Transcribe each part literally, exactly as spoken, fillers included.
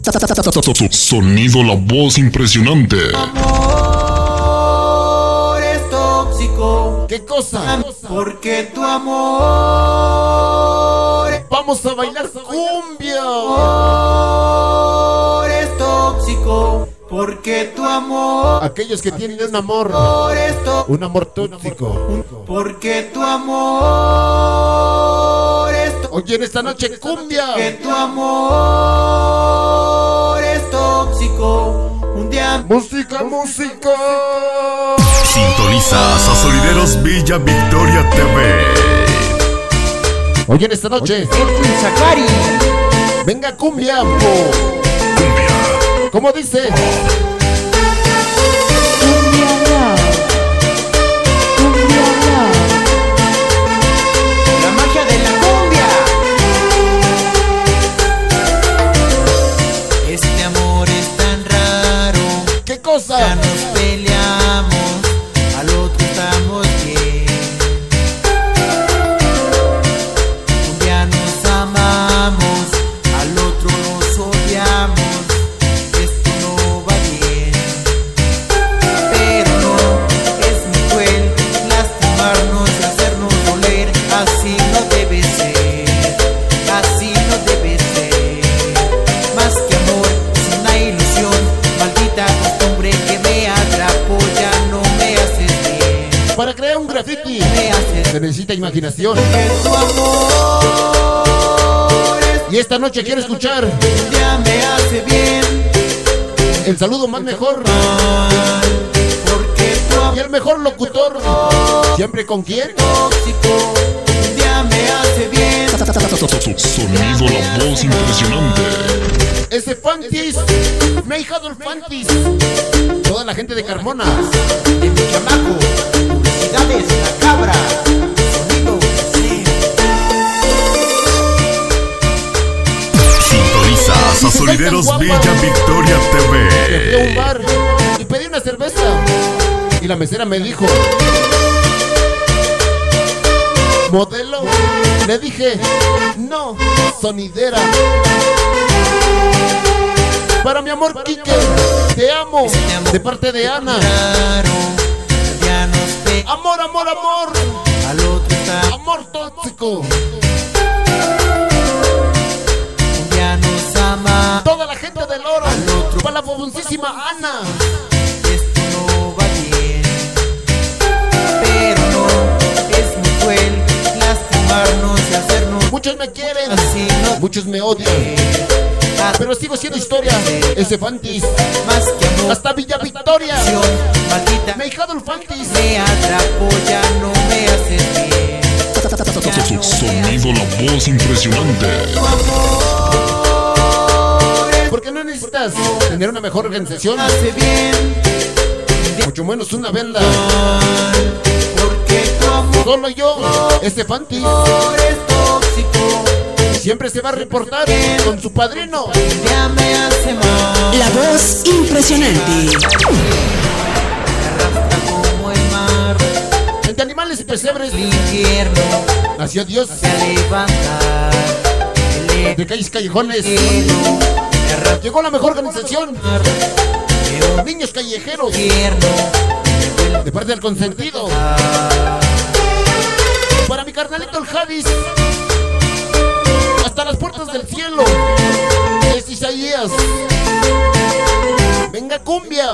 Sonido La Voz Impresionante. Amor es tóxico. ¿Qué cosa? Porque tu amor. Vamos a bailar cumbia. Amor es tóxico. Porque tu amor. Aquellos que tienen un amor, un amor tóxico. Porque tu amor es tóxico. Oye, en esta noche cumbia. Que tu amor es tóxico. Un día. Música, música. Sintonizas a Sonideros Villa Victoria T V. Oye, en esta noche Edwin Zacari. venga cumbia. Cumbia. ¿Cómo dice? Cumbia Love. Cumbia Love. La magia de la cumbia. Este amor es tan raro. ¿Qué Ya cosa? nos peleamos, al otro estamos bien. Un día nos amamos, al otro nos odiamos. Esto no va bien. Pero no, es muy cruel lastimarnos y hacernos doler. Así no debe ser, así no debe ser. Más que amor, es una ilusión. Maldita costumbre que me atrapó, ya no me haces bien. Para crear un graffiti Me haces se necesita imaginación. que tu amor es Y esta noche quiero escuchar un día me hace bien. el saludo más mejor Mal, porque tu y amor el mejor locutor. ¿Siempre con quién? tóxico, un día me hace bien. Sonido La Voz Impresionante. Ese Fantis. Me ha hijado el Fantis. Toda la gente de Carmona. De mi chamaco, publicidades, la cabra, sonido, sí. Sintonizas a Sonideros Villa Victoria Me fui a un T V. bar y pedí una cerveza. Y la mesera me dijo: ¿modelo? Le dije: no, sonidera. Para mi amor Quique, te amo. De parte de Ana. Claro, ya nos pe... Amor, amor, amor. Al otro está. Amor tóxico. Un día nos ama. Toda la gente del oro. Para la fogoncísima Ana. Esto no va bien. Pero no, es muy cruel lastimarnos y hacernos Muchos me quieren, así no. muchos me odian, pero sigo siendo historia. Ese Fantis. Más que amor. Hasta Villa Victoria. Maldita Me ha hijado el Fantis. me atrapó, ya no me haces bien. Sonido La Voz Impresionante. Tu amor es Porque no necesitas tener una mejor organización, hace bien. mucho menos una venda. Porque tu amor Solo yo, ese Fantis, es tóxico. siempre se va a reportar con su padrino. Ya me hace mal. La Voz Impresionante. Me arrastra como el mar. Entre animales y pesebres El infierno nació Dios. se levanta. El De calles callejones cielo me arrastra llegó la mejor organización. pero Niños callejeros, el infierno me vuelve de parte del consentido. Para mi carnalito el Javis, hasta las puertas del cielo. Es Isaías. Venga cumbia.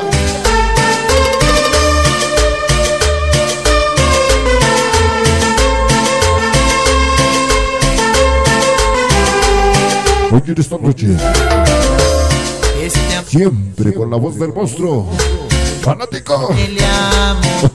Oye, en esta noche, este amor siempre con la voz del monstruo fanático. que le amo.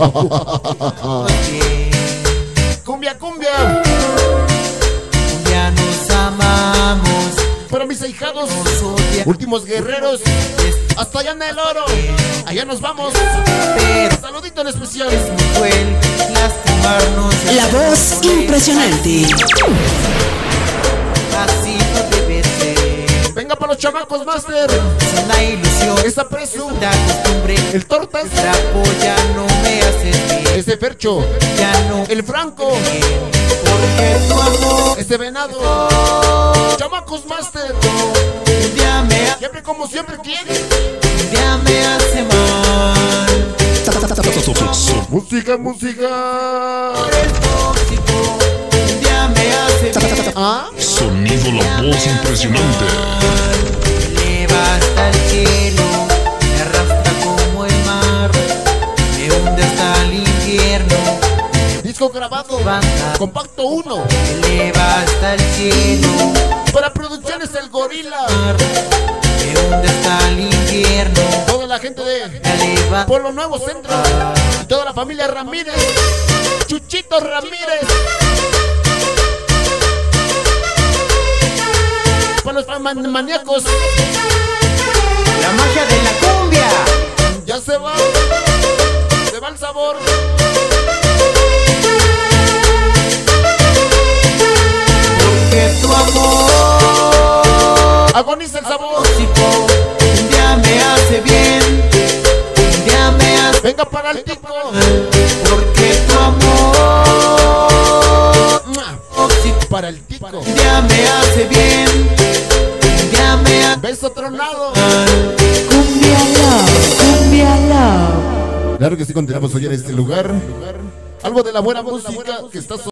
Porque Cumbia, cumbia. un día nos amamos, Para mis ahijados, nos odiamos, últimos guerreros, hasta allá en el oro. Allá nos vamos. pero Saludito en especial. es muy cruel lastimarnos. y La hacernos Voz doler. Impresionante. Así no debe ser. Venga para los chamacos, Master. Es una ilusión. Esa preso. Esta costumbre. El Tortas. Trapo ya no me hace bien. Ese Fercho. Ya no El Franco. bien. Porque tu amor Ese Venado. Chamacos, Master. un día me Y Siempre como siempre, ¿quién? Un día me hace mal. Música, música. El tóxico. Un día me hace bien. ¿Ah? Sonido La Voz impresionante. Me eleva hasta el cielo, me arrastra como el mar, me hunde hasta el infierno. Disco grabado. Compacto uno. Me eleva hasta el cielo, Para producciones El Gorila. me hunde hasta el infierno. Toda la gente de Me eleva. Pueblo Nuevo Centro. Y toda la familia Ramírez. Chuchito Ramírez. Para los man- maníacos. La magia de la cumbia. Ya se va. Se va el sabor. Porque tu amor Agoniza el sabor. tóxico un día me hace bien, un día me hace Venga para el tico. mal. Porque tu amor tóxico Para el tico. un día me hace bien, un día me hace Beso tronado. mal. Cumbia Love, Cumbia Love. Claro que sí, continuamos hoy en este lugar. Algo de la buena música que está